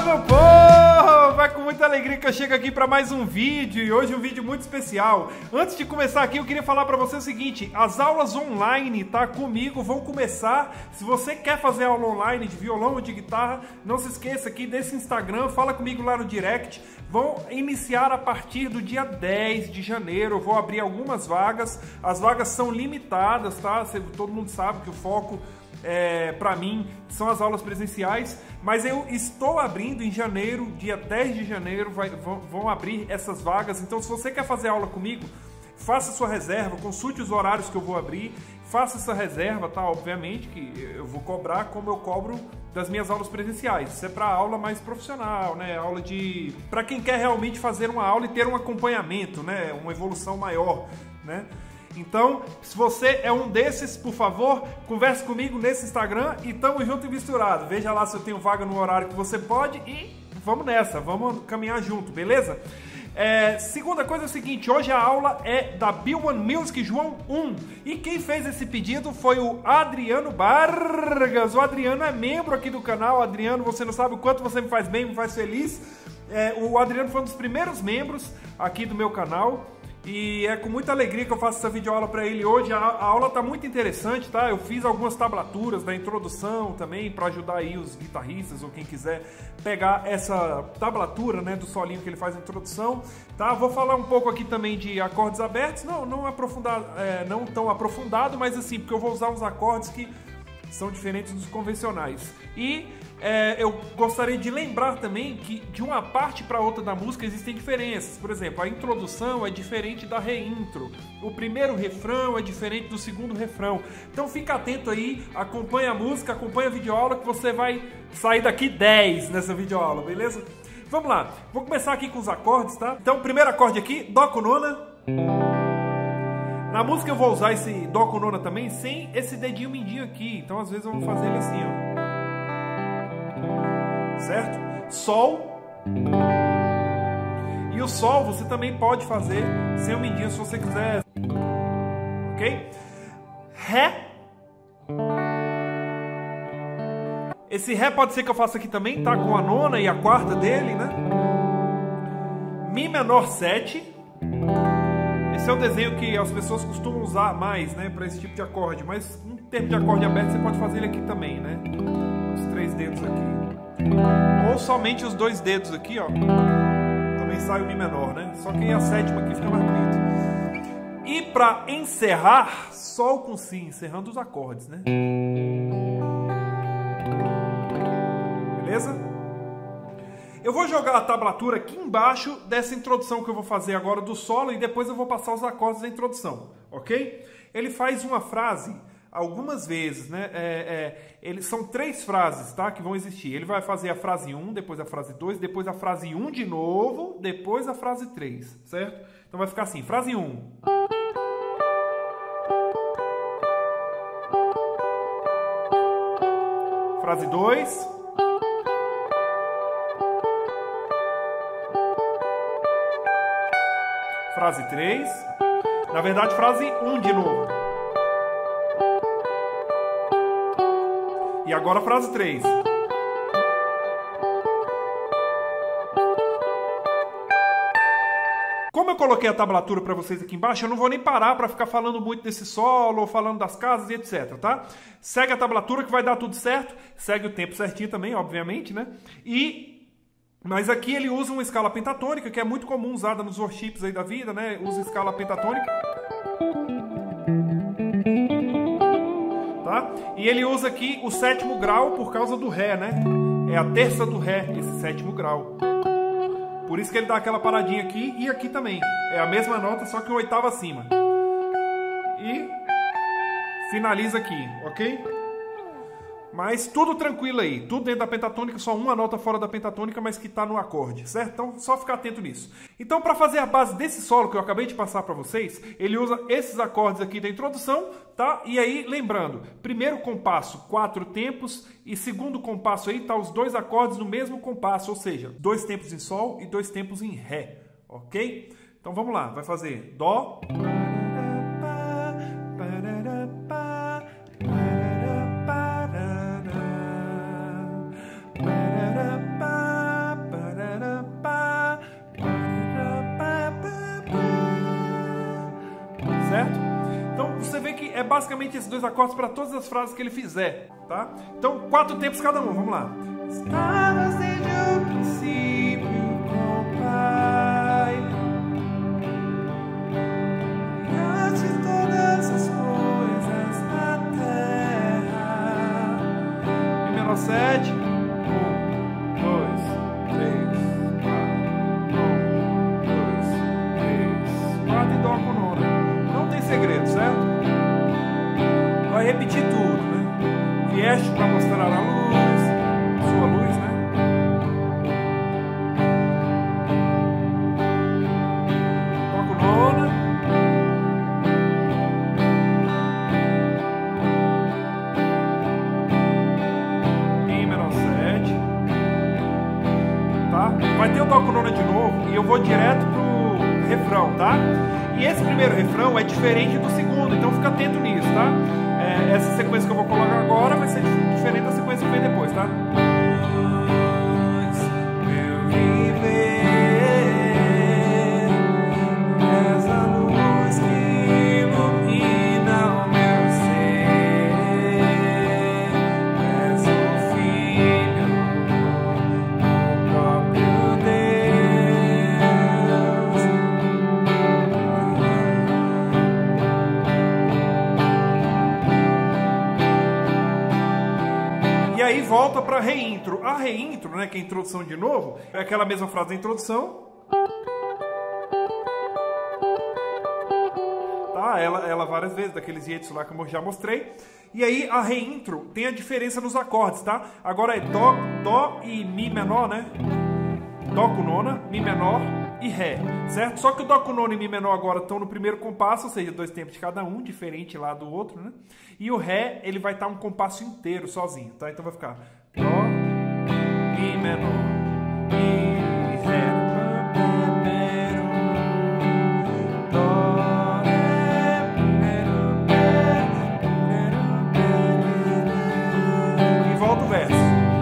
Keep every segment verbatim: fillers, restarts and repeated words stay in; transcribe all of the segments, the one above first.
meu povo! É com muita alegria que eu chego aqui para mais um vídeo, e hoje um vídeo muito especial. Antes de começar aqui, eu queria falar para você o seguinte: as aulas online, tá, comigo, vão começar. Se você quer fazer aula online de violão ou de guitarra, não se esqueça aqui desse Instagram, fala comigo lá no direct. Vão iniciar a partir do dia dez de janeiro, eu vou abrir algumas vagas. As vagas são limitadas, tá? Todo mundo sabe que o foco É, para mim são as aulas presenciais, mas eu estou abrindo em janeiro, dia dez de janeiro, vai, vão, vão abrir essas vagas. Então, se você quer fazer aula comigo, faça sua reserva, consulte os horários que eu vou abrir, faça essa reserva, tá? Obviamente que eu vou cobrar como eu cobro das minhas aulas presenciais. Isso é para aula mais profissional, né? Aula de... para quem quer realmente fazer uma aula e ter um acompanhamento, né? Uma evolução maior, né? Então, se você é um desses, por favor, converse comigo nesse Instagram e tamo junto e misturado. Veja lá se eu tenho vaga no horário que você pode e vamos nessa, vamos caminhar junto, beleza? É, segunda coisa é o seguinte, hoje a aula é da B um Music João um e quem fez esse pedido foi o Adriano Vargas. O Adriano é membro aqui do canal. Adriano, você não sabe o quanto você me faz bem, me faz feliz. É, o Adriano foi um dos primeiros membros aqui do meu canal. E é com muita alegria que eu faço essa videoaula para ele hoje. A, a aula tá muito interessante, tá? Eu fiz algumas tablaturas da introdução também para ajudar aí os guitarristas ou quem quiser pegar essa tablatura, né, do solinho que ele faz na introdução, tá? Vou falar um pouco aqui também de acordes abertos, não, não aprofundar, é, não tão aprofundado, mas assim, porque eu vou usar uns acordes que são diferentes dos convencionais. E é, eu gostaria de lembrar também que de uma parte para outra da música existem diferenças. Por exemplo, a introdução é diferente da reintro. O primeiro refrão é diferente do segundo refrão. Então fica atento aí, acompanha a música, acompanha a videoaula que você vai sair daqui dez nessa videoaula, beleza? Vamos lá, vou começar aqui com os acordes, tá? Então, primeiro acorde aqui, Dó com nona. Na música eu vou usar esse Dó com nona também sem esse dedinho mindinho aqui. Então às vezes eu vou fazer ele assim, ó. Certo? Sol. E o Sol você também pode fazer sem o mindinho se você quiser. Ok? Ré. Esse Ré pode ser que eu faça aqui também, tá? Com a nona e a quarta dele, né? Mi menor sete. Esse é um desenho que as pessoas costumam usar mais, né, para esse tipo de acorde, mas em termos de acorde aberto você pode fazer ele aqui também, né? Os três dedos aqui. Ou somente os dois dedos aqui, ó. Também sai o Mi menor, né? Só que a sétima aqui fica mais bonito. E para encerrar, Sol com Si, encerrando os acordes, né? Beleza? Eu vou jogar a tablatura aqui embaixo dessa introdução que eu vou fazer agora do solo e depois eu vou passar os acordes da introdução, ok? Ele faz uma frase algumas vezes, né? É, é, ele, são três frases, tá? Que vão existir. Ele vai fazer a frase um, depois a frase dois, depois a frase um de novo, depois a frase três, certo? Então vai ficar assim, frase um. Frase dois. Frase três. Na verdade, frase um de novo. E agora a frase três. Como eu coloquei a tablatura para vocês aqui embaixo, eu não vou nem parar para ficar falando muito desse solo, ou falando das casas e etc, tá? Segue a tablatura que vai dar tudo certo. Segue o tempo certinho também, obviamente, né? E... mas aqui ele usa uma escala pentatônica, que é muito comum usada nos worships aí da vida, né? Usa escala pentatônica. Tá? E ele usa aqui o sétimo grau por causa do Ré, né? É a terça do Ré, esse sétimo grau. Por isso que ele dá aquela paradinha aqui e aqui também. É a mesma nota, só que uma oitava acima. E finaliza aqui, ok? Mas tudo tranquilo aí, tudo dentro da pentatônica, só uma nota fora da pentatônica, mas que está no acorde, certo? Então, só ficar atento nisso. Então, para fazer a base desse solo que eu acabei de passar para vocês, ele usa esses acordes aqui da introdução, tá? E aí, lembrando, primeiro compasso, quatro tempos, e segundo compasso aí, tá os dois acordes no mesmo compasso, ou seja, dois tempos em Sol e dois tempos em Ré, ok? Então, vamos lá, vai fazer Dó... basicamente esses dois acordes para todas as frases que ele fizer, tá? Então, quatro tempos cada um, vamos lá. Estavas desde o princípio com o Pai, criaste todas as coisas na terra. Mi menor sete. Um, dois, três, quatro. Um, dois, três, quatro e Dó com nona. Não tem segredo, certo? Vai repetir tudo, né? Vieste para mostrar a luz, sua luz, né? Dó com nona. Mi menor sete. Tá? Vai ter o Dó com nona de novo e eu vou direto pro refrão, tá? E esse primeiro refrão é diferente do segundo, então fica atento nisso, tá? É, essa sequência que eu vou colocar agora vai ser diferente da sequência que vem depois, tá? E aí volta para reintro. A reintro, né, que é a introdução de novo, é aquela mesma frase da introdução. Tá? Ela, ela várias vezes, daqueles jeitos lá que eu já mostrei. E aí a reintro tem a diferença nos acordes, tá? Agora é Dó, Dó e Mi menor, né? Dó com nona, Mi menor e Ré, certo? Só que o Dó com nona e Mi menor agora estão no primeiro compasso, ou seja, dois tempos de cada um, diferente lá do outro, né? E o Ré, ele vai estar um compasso inteiro sozinho, tá? Então vai ficar Dó, Mi menor, Mi, Ré, Dó, Ré, e volta o verso,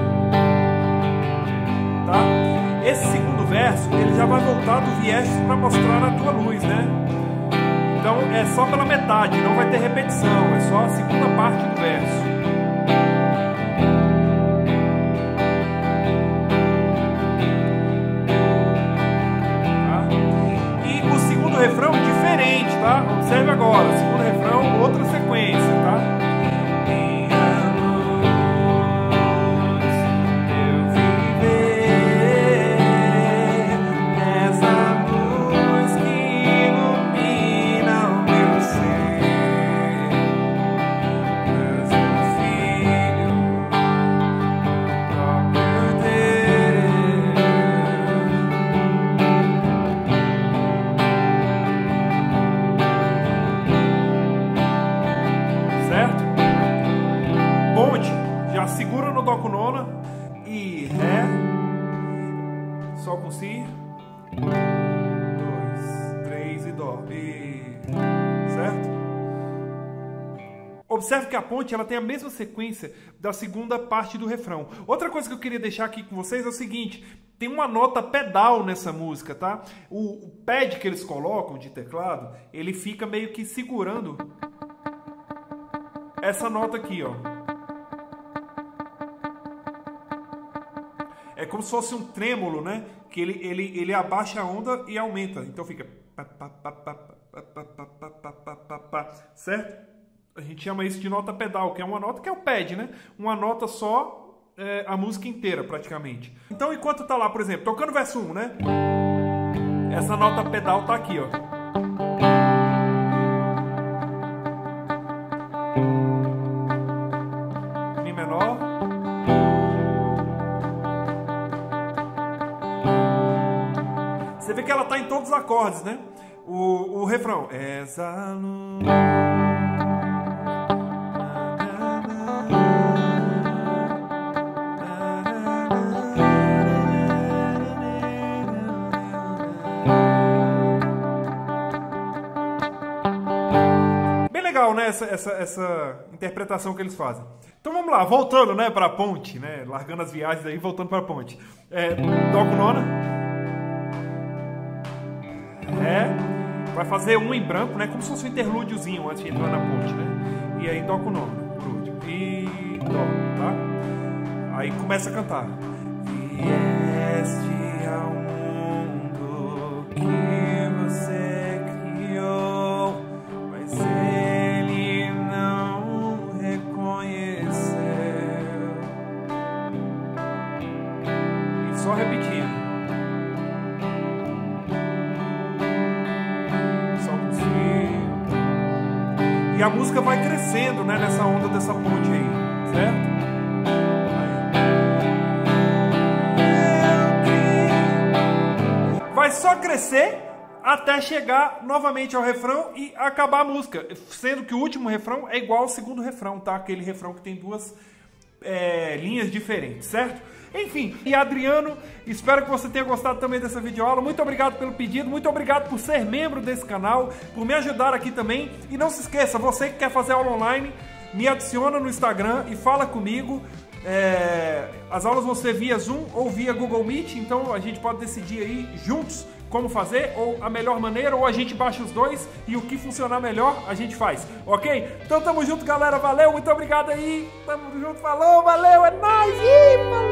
tá? Esse segundo verso, ele já vai voltar do vieste para mostrar a tua luz, né? Então é só pela metade, não vai ter repetição, é só a segunda parte do verso. Tá? E o segundo refrão é diferente, tá? Observe agora, o segundo refrão, outra sequência, tá? Já segura no Dó com nona e Ré, Sol com Si, dois, três e Dó, e... certo? Observe que a ponte ela tem a mesma sequência da segunda parte do refrão. Outra coisa que eu queria deixar aqui com vocês é o seguinte, tem uma nota pedal nessa música, tá? O, o pad que eles colocam de teclado, ele fica meio que segurando essa nota aqui, ó. É como se fosse um trêmulo, né? Que ele, ele, ele abaixa a onda e aumenta. Então fica... certo? A gente chama isso de nota pedal, que é uma nota que é o pad, né? Uma nota só, é, a música inteira, praticamente. Então, enquanto tá lá, por exemplo, tocando o verso um, né? Essa nota pedal tá aqui, ó. Mi menor. Você vê que ela tá em todos os acordes, né? O, o refrão. Essa luz... Legal, né? Essa, essa, essa interpretação que eles fazem. Então vamos lá, voltando, né, para a ponte, né? Largando as viagens aí, voltando para a ponte. É, Dó com nona. Ré. Vai fazer um em branco, né? Como se fosse um interlúdiozinho antes de entrar na ponte, né? E aí toca o nome, por último. E dó, tá? Aí começa a cantar. Vieste ao mundo que você criou, mas ele não reconheceu. E só repetindo. Só consigo. E a música vai crescendo, né, nessa onda dessa ponte aí, certo? Vai só crescer até chegar novamente ao refrão e acabar a música. Sendo que o último refrão é igual ao segundo refrão, tá? Aquele refrão que tem duas é, linhas diferentes, certo? Enfim, e Adriano, espero que você tenha gostado também dessa videoaula. Muito obrigado pelo pedido, muito obrigado por ser membro desse canal, por me ajudar aqui também. E não se esqueça, você que quer fazer aula online, me adiciona no Instagram e fala comigo. É, as aulas vão ser via Zoom ou via Google Meet, então a gente pode decidir aí juntos como fazer, ou a melhor maneira, ou a gente baixa os dois e o que funcionar melhor a gente faz, ok? Então tamo junto, galera, valeu, muito obrigado aí, tamo junto, falou, valeu, é nóis, e falou!